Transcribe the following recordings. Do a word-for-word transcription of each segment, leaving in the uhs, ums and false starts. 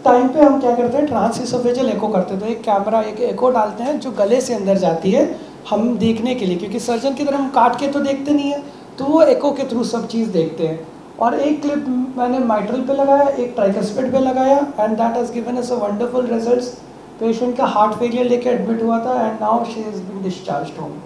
Time पे हम क्या करते हैं, ट्रांसइसोफेजियल एको करते हैं। तो एक कैमरा एक एको डालते हैं जो गले से अंदर जाती है हम देखने के लिए, क्योंकि सर्जन की तरह हम काट के तो देखते नहीं है, तो वो एको के थ्रू सब चीज़ देखते हैं। और एक क्लिप मैंने माइट्रल पे लगाया, एक ट्राइकस्पिड पे लगाया, and that has given us a wonderful results. Patient का हार्ट फेलियर लेके एडमिट हुआ था and now she is been discharged home.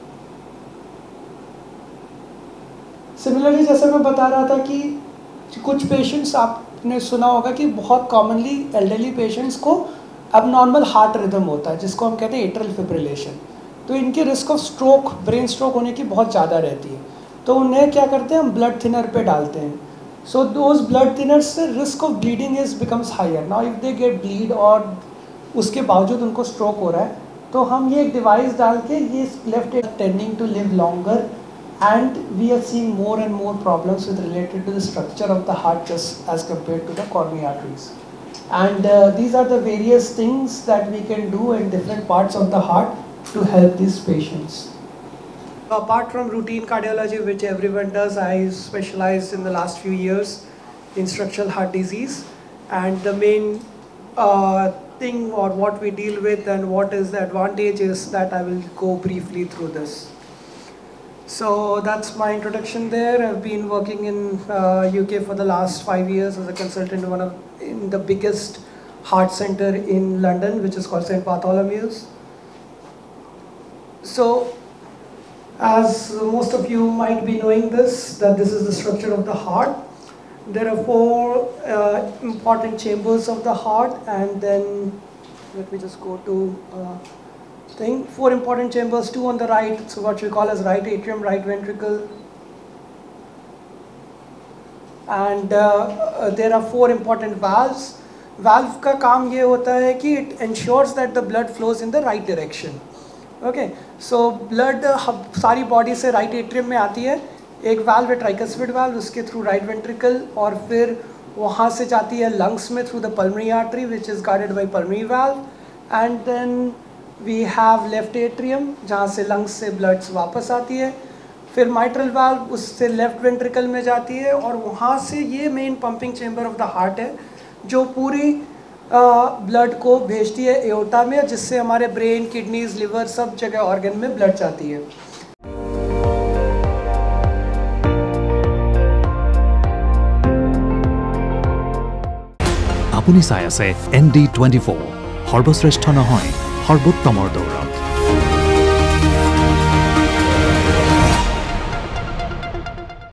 Similarly जैसे मैं बता रहा था कि कुछ पेशेंट्स आपने सुना होगा कि बहुत कॉमनली एल्डरली पेशेंट्स को अबनॉर्मल हार्ट रिदम होता है, जिसको हम कहते हैं एट्रियल फिब्रिलेशन। तो इनकी risk of stroke, brain stroke होने की बहुत ज़्यादा रहती है। तो उन्हें क्या करते हैं, हम ब्लड थिनर पे डालते हैं। सो दोज ब्लड थिनर्स से risk of bleeding is becomes higher. Now if they get bleed और उसके बावजूद उनको स्ट्रोक हो रहा है, तो हम ये एक डिवाइस डाल के ये left tending to live longer, and we are seeing more and more problems with related to the structure of the heart just as compared to the coronary arteries. And uh, these are the various things that we can do in different parts of the heart to help these patients. Apart from routine cardiology, which everyone does, I specialized in the last few years in structural heart disease, and the main uh, thing or what we deal with and what is the advantages that I will go briefly through this. So that's my introduction there. I've been working in uh, U K for the last five years as a consultant in one of in the biggest heart center in London, which is called Saint Bartholomew's. So, as most of you might be knowing this, that this is the structure of the heart. There are four uh, important chambers of the heart, and then let me just go to. Uh, Thing. Four important chambers, two on the right, so what we call as right atrium, right ventricle, and uh, uh, there are four important valves. Valve का काम ये होता है कि it ensures that the blood flows in the right direction. Okay, so blood uh, सारी body से right atrium में आती है, एक valve है tricuspid valve, उसके through right ventricle, और फिर वहाँ से जाती है lungs में through the pulmonary artery, which is guarded by pulmonary valve, and then we have left atrium जहाँ से lungs से blood वापस आती है, फिर mitral valve उससे left ventricle में जाती है, और वहाँ से ये main pumping chamber of the heart है जो पूरी blood को भेजती है aorta में, जिससे हमारे brain, kidneys, liver सब जगह organ में blood जाती है। আপুনি চাই আছে এন ডি টুৱেণ্টি ফ'ৰ, সৰ্বশ্ৰেষ্ঠ নহয় সৰ্বোত্তমৰ দৌৰত।